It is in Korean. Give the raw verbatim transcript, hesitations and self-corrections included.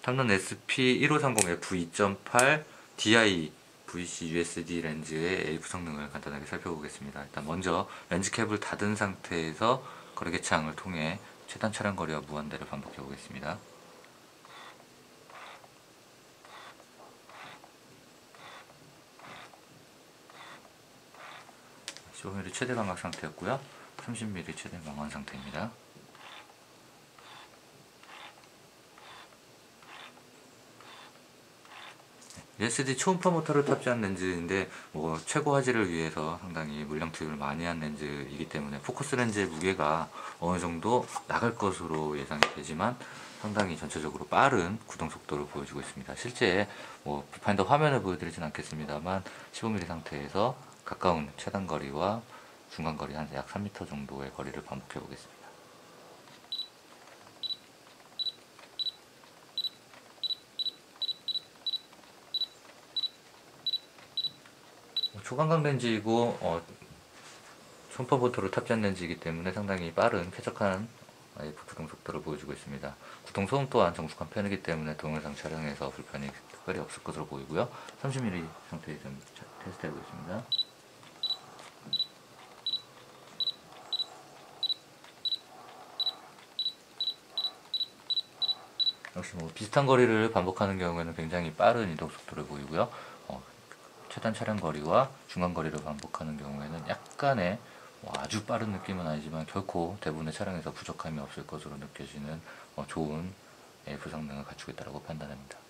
삼론 에스피 일오삼공 에프 이 점 팔 디아이 브이씨 유에스디 렌즈의 엘이에프 성능을 간단하게 살펴보겠습니다. 일단 먼저 렌즈 캡을 닫은 상태에서 거리계창을 통해 최단 촬영 거리와 무한대를 반복해 보겠습니다. 십오 밀리미터 최대 광각 상태였고요. 삼십 밀리미터 최대 망원 상태입니다. 유에스디 초음파 모터를 탑재한 렌즈인데 뭐 최고 화질을 위해서 상당히 물량 투입을 많이 한 렌즈이기 때문에 포커스 렌즈의 무게가 어느 정도 나갈 것으로 예상이 되지만 상당히 전체적으로 빠른 구동 속도를 보여주고 있습니다. 실제 뭐 뷰파인더 화면을 보여드리진 않겠습니다만 십오 밀리미터 상태에서 가까운 최단 거리와 중간 거리 한 약 삼 미터 정도의 거리를 반복해 보겠습니다. 초광각 렌즈이고 어, 초음파 모터를 탑재한 렌즈이기 때문에 상당히 빠른 쾌적한 에이에프 구동 속도를 보여주고 있습니다. 구동 소음 또한 정숙한 편이기 때문에 동영상 촬영에서 불편이 특별히 없을 것으로 보이고요. 삼십 밀리미터 상태에 좀 테스트 해보겠습니다. 역시 뭐 비슷한 거리를 반복하는 경우에는 굉장히 빠른 이동 속도를 보이고요. 어, 최단 촬영 거리와 중간 거리를 반복하는 경우에는 약간의 뭐 아주 빠른 느낌은 아니지만 결코 대부분의 차량에서 부족함이 없을 것으로 느껴지는 어, 좋은 에이에프 성능을 갖추고 있다고 판단합니다.